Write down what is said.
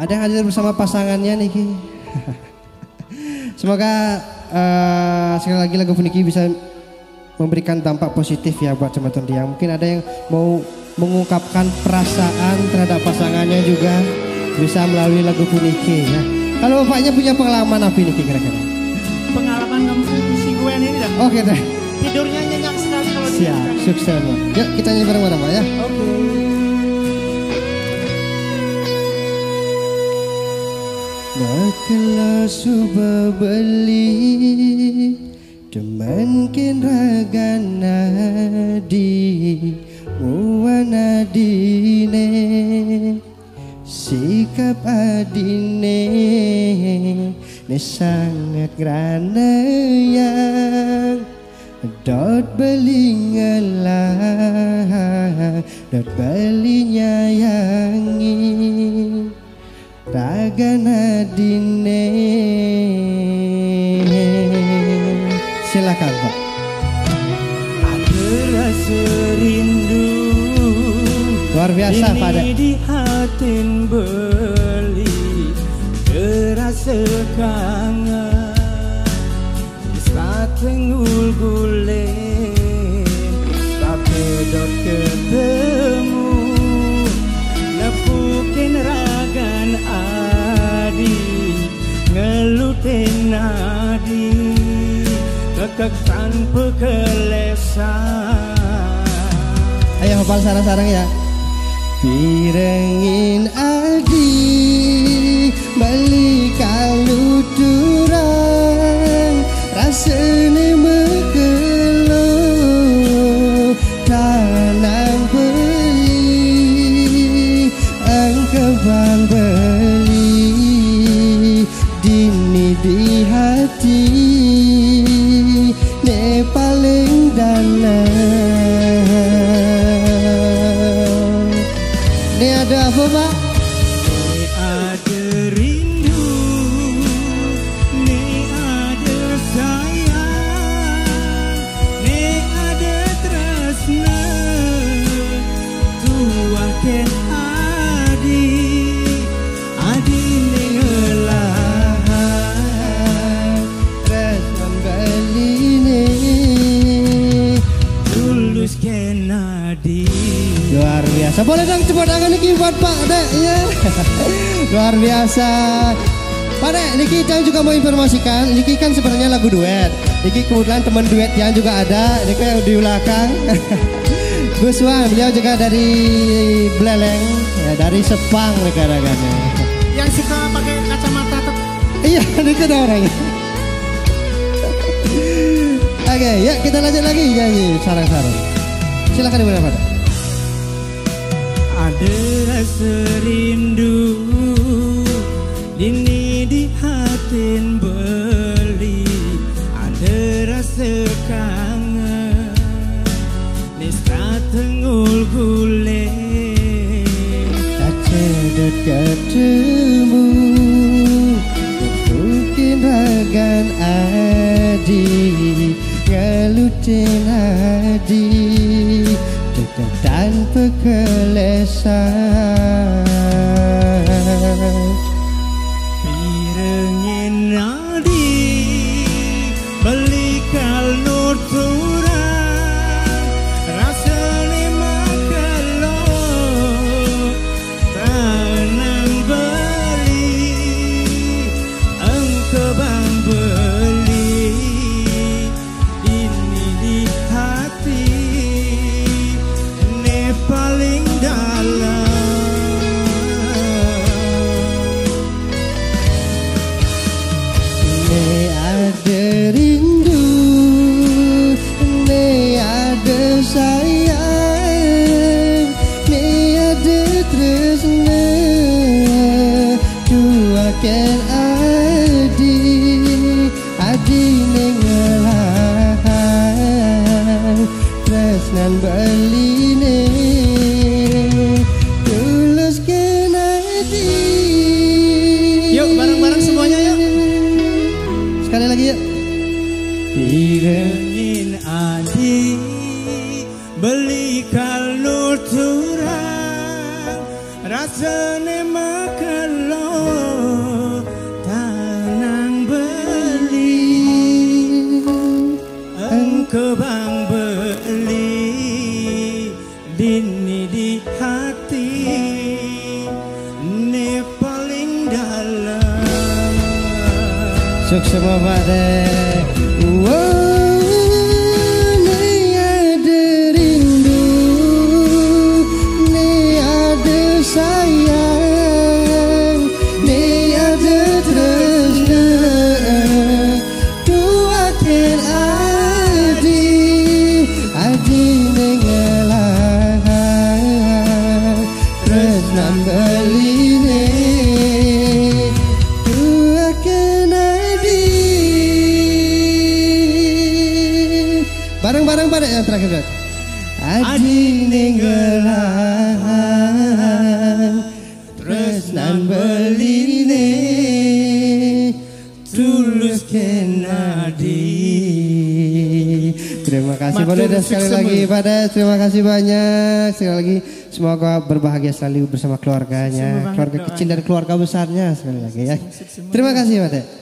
Ada yang hadir bersama pasangannya Niki. Semoga sekali lagi lagu Niki bisa memberikan dampak positif ya buat teman-teman dia. Mungkin ada yang mau mengungkapkan perasaan terhadap pasangannya juga bisa melalui lagu Niki ya. Kalau bapaknya punya pengalaman apa Niki kira-kira? Pengalaman kamu si Gwen ini dah. Oke deh. Tidurnya nyenyak sekali kalau dia. Siap, sukses. Yuk kita nyanyi bareng-bareng Pak ya. Oke. Makalah suba beli teman kenragan nadi muana dine sikap adine ne sangat grana yang dot belingelah dot belinyayangi raga nadine. Silakan Pak. Ada rasa rindu luar biasa Pak. Di hatin beli terasa kangen saat tengul gulen tapi dot ketemu nepukin ragan adi ngelutin nadi kekek tanpa kelesan. Ayo hafal sarang-sarang ya. Pirengin adi beli kalu turang rasane mekelo tanang beli angkebang beli dini di hati ne paling dalam. Ini ada apa Pak? Ini ada rindu, ini ada sayang, ini ada tresna, tuaken adi, adi nengelahan, Tresna beli ne tulus ken adi. luar biasa. Boleh dong tepuk tangan Niki buat Pak Dek ya. Luar biasa. Pak Dek, Niki Cang juga mau informasikan, Niki kan sebenarnya lagu duet. Niki kebetulan teman duet yang juga ada, Niki yang di belakang. Gus Wan, beliau juga dari Beleleng, ya, dari Sepang rekan-rekannya. Yang suka pakai kacamata Iya, itu ada orangnya. Oke, ya kita lanjut lagi nyanyi sarang-sarang. Silakan dimulai Pak Dek. ada rasa rindu ini di hatin beli ada rasa kangen nesta tengul gule tak cedek ketemu mungkin ragan adi ngelutin adi dekat tanpa kelesan. pirengin nadi belikal nur turang rasa lima kalo tanang beli engkau bang beli ini di hati ne paling dalam. Ne ada rindu, ne ada sayang, ne ada tresna, duakan adi, adi nengelahan, tresnan beline, tuluskan adi. Yuk bareng-bareng semuanya yuk. Sekali lagi yuk. Pirengin adi beli kalau turang rasane makalo adini di hati ne paling dalam. Sukses semua pada. Sayang, ni ada tresna, duakan adi nengelah, tresna beline, duakan adi. Bareng-bareng pada yang terakhir. Adi nengelah, tresnan beline, tulus kenadi. Terima kasih pada sekali lagi pada, terima kasih banyak sekali lagi. Semoga berbahagia selalu bersama keluarganya, keluarga kecil dan keluarga besarnya sekali lagi ya. Terima kasih pada.